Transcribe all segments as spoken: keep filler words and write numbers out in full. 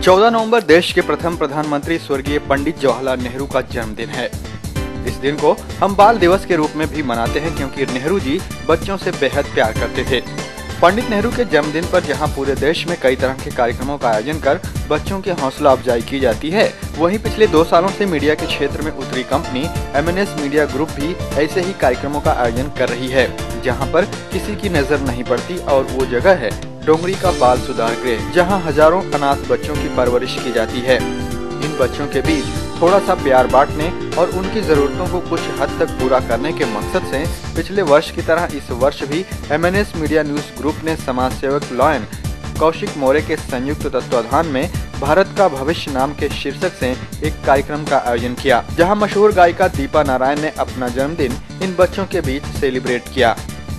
चौदह नवंबर देश के प्रथम प्रधानमंत्री स्वर्गीय पंडित जवाहरलाल नेहरू का जन्मदिन है। इस दिन को हम बाल दिवस के रूप में भी मनाते हैं क्योंकि नेहरू जी बच्चों से बेहद प्यार करते थे। पंडित नेहरू के जन्मदिन पर जहां पूरे देश में कई तरह के कार्यक्रमों का आयोजन कर बच्चों की हौसला अफजाई की जाती है, वहीं पिछले दो सालों से मीडिया के क्षेत्र में उतरी company M N S media group भी ऐसे ही कार्यक्रमों का आयोजन कर रही है, जहां पर किसी की नजर नहीं पड़ती और वो जगह है डोंगरी का बाल सुधार गृह, जहां हजारों अनाथ बच्चों की परवरिश की जाती है। इन बच्चों के बीच थोड़ा सा प्यार बांटने और उनकी जरूरतों को कुछ हद तक पूरा करने के मकसद से पिछले वर्ष की तरह इस वर्ष भी M N S media news group ने समाज सेवक लॉयन कौशिक मोरे के संयुक्त तत्वाधान में भारत का भविष्य नाम के शीर्षक से एक कार्यक्रम का आयोजन किया, जहां मशहूर गायिका दीपा नारायण ने अपना जन्मदिन इन बच्चों के बीच सेलिब्रेट किया।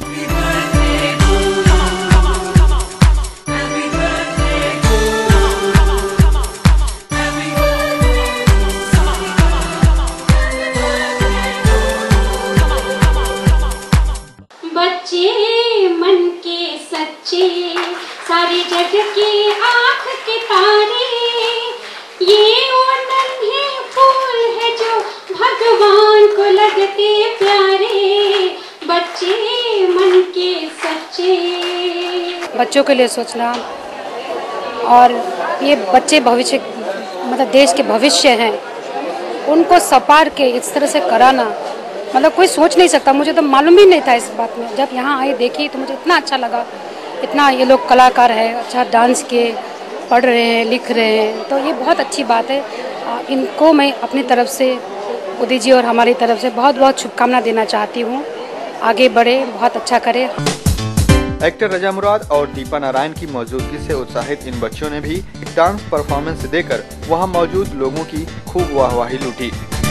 बच्चे मन के सच्चे, सारे जग की आँख के तारे, ये वो नन्हे फूल है जो भगवान को लगते प्यारे। बच्चे मन के सच्चे। बच्चों के लिए सोचना और ये बच्चे भविष्य मतलब देश के भविष्य हैं, उनको सपार के इस तरह से कराना मतलब कोई सोच नहीं सकता। मुझे तो मालूम ही नहीं था इस बात में। जब यहाँ आई देखी तो मुझे इतना अच्छा लगा। इतना ये लोग कलाकार है, अच्छा डांस के पढ़ रहे हैं, लिख रहे हैं, तो ये बहुत अच्छी बात है। इनको मैं अपनी तरफ से उदी जी और हमारी तरफ से बहुत बहुत शुभकामना देना चाहती हूँ। आगे बढ़े, बहुत अच्छा करे। एक्टर रजा मुराद और दीपा नारायण की मौजूदगी से उत्साहित इन बच्चों ने भी एक डांस परफॉर्मेंस देकर वहाँ मौजूद लोगों की खूब वाहवाही लूटी।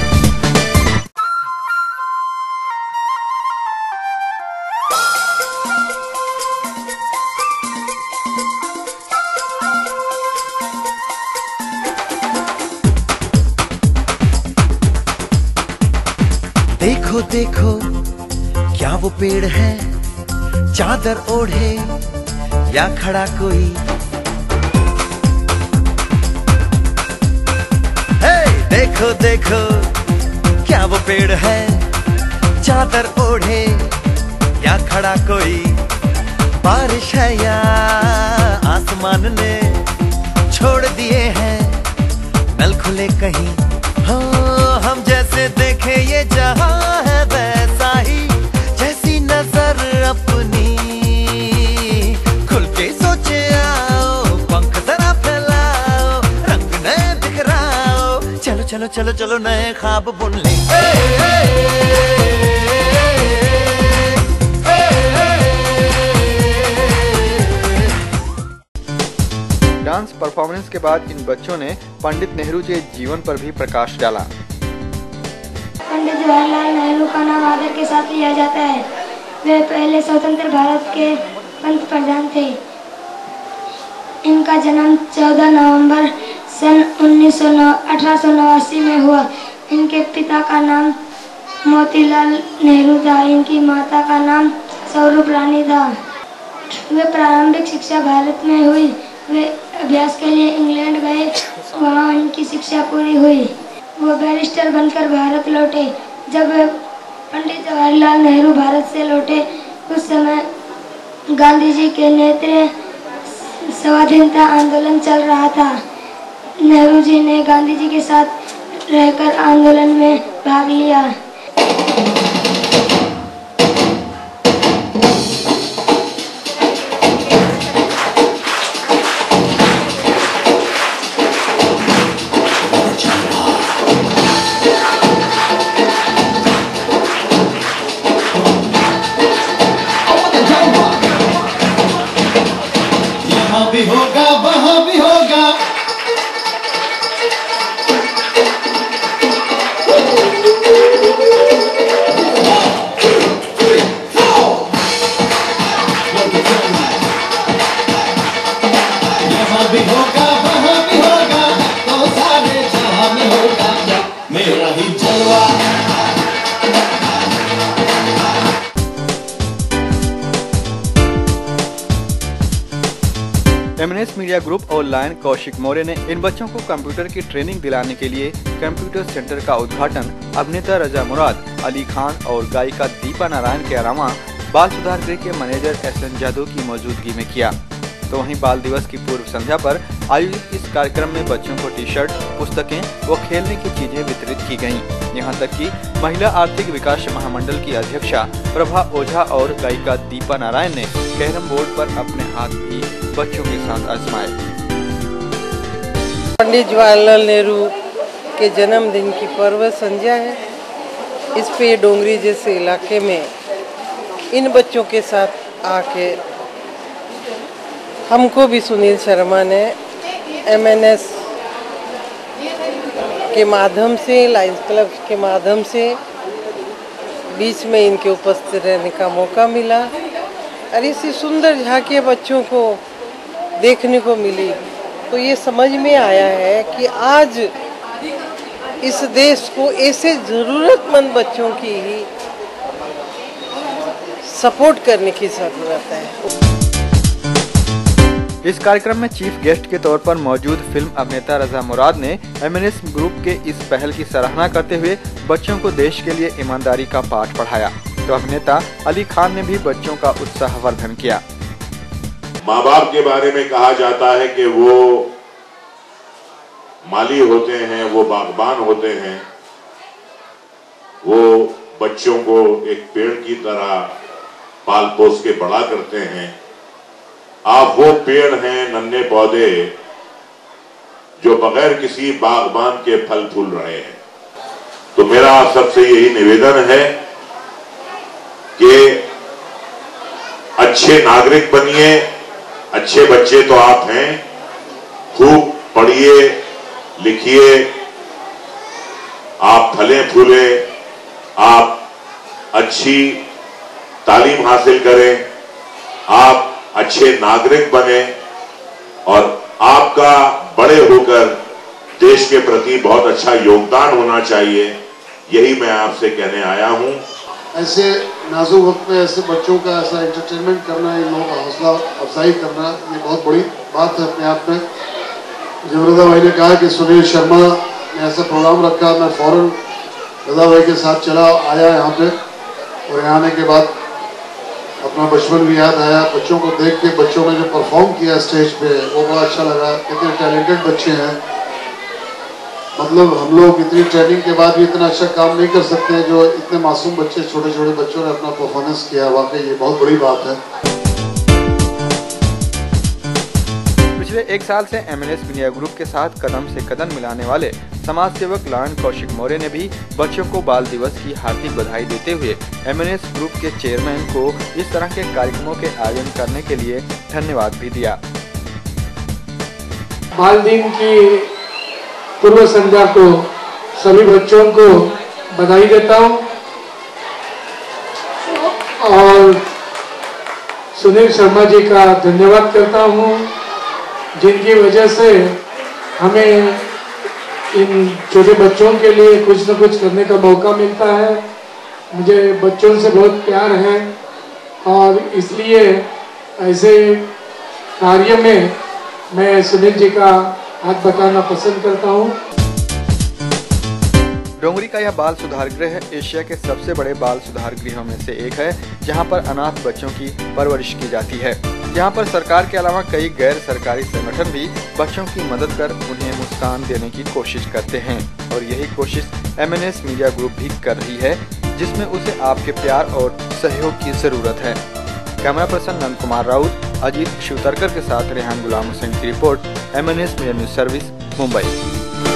देखो देखो क्या वो पेड़ है, चादर ओढ़े या खड़ा कोई। हे देखो देखो क्या वो पेड़ है, चादर ओढ़े या खड़ा कोई। बारिश है या आसमान ने छोड़ दिए हैं नल खुले कहीं। हाँ हम जैसे देखे ये जहां है वैसा ही, जैसी नजर अपनी खुल के सोचे आओ, पंख जरा फैलाओ, रंग नए बिखराओ। चलो चलो चलो चलो नए ख्वाब बुन ले। डांस परफॉर्मेंस के बाद इन बच्चों ने पंडित नेहरू के जीवन पर भी प्रकाश डाला। पंडित जवाहरलाल नेहरू का नाम आदर के साथ लिया जाता है। वे पहले स्वतंत्र भारत के पंत प्रधान थे। इनका जन्म चौदह नवंबर सन उन्नीस सौ अठारह सौ नवासी में हुआ। इनके पिता का नाम मोतीलाल नेहरू था। इनकी माता का नाम स्वरूप रानी था। वे प्रारंभिक शिक्षा भारत में हुई। वे अभ्यास के लिए इंग्लैंड गए, वहाँ उनकी शिक्षा पूरी हुई। वो बैरिस्टर बनकर भारत लौटे। जब पंडित जवाहरलाल नेहरू भारत से लौटे, उस समय गांधी जी के नेतृत्व स्वाधीनता आंदोलन चल रहा था। नेहरू जी ने गांधी जी के साथ रहकर आंदोलन में भाग लिया। भी होगा वहाँ भी होगा। एमएनएस मीडिया ग्रुप और लायन कौशिक मौर्य ने इन बच्चों को कंप्यूटर की ट्रेनिंग दिलाने के लिए कंप्यूटर सेंटर का उद्घाटन अभिनेता रजा मुराद, अली खान और गायिका दीपा नारायण के अलावा बाल सुधार गृह के मैनेजर एस एन जादव की मौजूदगी में किया। तो वहीं बाल दिवस की पूर्व संध्या पर आयोजित इस कार्यक्रम में बच्चों को टी शर्ट, पुस्तकें व खेलने की चीजें वितरित की गयी। यहाँ तक कि महिला आर्थिक विकास महामंडल की अध्यक्षा प्रभा ओझा और गायिका दीपा नारायण ने कैरम बोर्ड पर अपने हाथ भी बच्चों के साथ आजमाए। पंडित जवाहरलाल नेहरू के जन्मदिन की पर्व संध्या है। इस पे डोंगरी जैसे इलाके में इन बच्चों के साथ आके हमको भी सुनील शर्मा ने एमएनएस के माध्यम से, लायंस क्लब के माध्यम से बीच में इनके उपस्थित रहने का मौका मिला और इसी सुंदर झांकियाँ बच्चों को देखने को मिली। तो ये समझ में आया है कि आज इस देश को ऐसे ज़रूरतमंद बच्चों की ही सपोर्ट करने की ज़रूरत है। इस कार्यक्रम में चीफ गेस्ट के तौर पर मौजूद फिल्म अभिनेता रजा मुराद ने एमएनएस ग्रुप के इस पहल की सराहना करते हुए बच्चों को देश के लिए ईमानदारी का पाठ पढ़ाया। तो अभिनेता अली खान ने भी बच्चों का उत्साहवर्धन किया। माँ बाप के बारे में कहा जाता है कि वो माली होते हैं, वो बागबान होते हैं, वो बच्चों को एक पेड़ की तरह पाल पोस के बड़ा करते हैं। आप वो पेड़ हैं, नन्हे पौधे जो बगैर किसी बागबान के फल फूल रहे हैं। तो मेरा आप सबसे यही निवेदन है कि अच्छे नागरिक बनिए। अच्छे बच्चे तो आप हैं, खूब पढ़िए लिखिए, आप फले फूले, आप अच्छी तालीम हासिल करें, आप अच्छे नागरिक बने और आपका बड़े होकर देश के प्रति बहुत अच्छा योगदान होना चाहिए। यही मैं आपसे कहने आया हूं। ऐसे नाजुक वक्त में ऐसे बच्चों का ऐसा एंटरटेनमेंट करना, इन लोगों का हौसला अफजाई करना, ये बहुत बड़ी बात है अपने आप में। जब रजा भाई ने कहा कि सुनील शर्मा ने ऐसा प्रोग्राम रखा, मैं फौरन रजा भाई के साथ चला आया यहाँ पे और यहाँ आने के बाद अपना बचपन भी याद आया। बच्चों को देख के, बच्चों ने जो परफॉर्म किया स्टेज पे, वो बड़ा अच्छा लगा। कितने टैलेंटेड बच्चे हैं, मतलब हम लोग इतनी ट्रेनिंग के बाद भी इतना अच्छा काम नहीं कर सकते जो इतने मासूम बच्चे, छोटे छोटे बच्चों ने अपना परफॉर्मेंस किया। वाकई ये बहुत बड़ी बात है। पिछले एक साल से एमएनएस मीडिया ग्रुप के साथ कदम से कदम मिलाने वाले समाज सेवक लायन कौशिक मौर्य ने भी बच्चों को बाल दिवस की हार्दिक बधाई देते हुए एमएनएस ग्रुप के चेयरमैन को इस तरह के कार्यक्रमों के आयोजन करने के लिए धन्यवाद भी दिया। बाल दिन की पूर्व संध्या को सभी बच्चों को बधाई देता हूं और सुनील शर्मा जी का धन्यवाद करता हूं, जिनकी वजह से हमें इन छोटे बच्चों के लिए कुछ न कुछ करने का मौका मिलता है। मुझे बच्चों से बहुत प्यार है और इसलिए ऐसे कार्य में मैं सुनील जी का हाथ बटाना पसंद करता हूं। डोंगरी का यह बाल सुधार गृह एशिया के सबसे बड़े बाल सुधार गृहों में से एक है, जहां पर अनाथ बच्चों की परवरिश की जाती है। यहाँ पर सरकार के अलावा कई गैर सरकारी संगठन भी बच्चों की मदद कर उन्हें मुस्कान देने की कोशिश करते हैं और यही कोशिश एमएनएस मीडिया ग्रुप भी कर रही है, जिसमें उसे आपके प्यार और सहयोग की जरूरत है। कैमरा पर्सन नंद कुमार राउत, अजीत शिवतरकर के साथ रेहान गुलाम हुसैन की report, MNS media news service, Mumbai.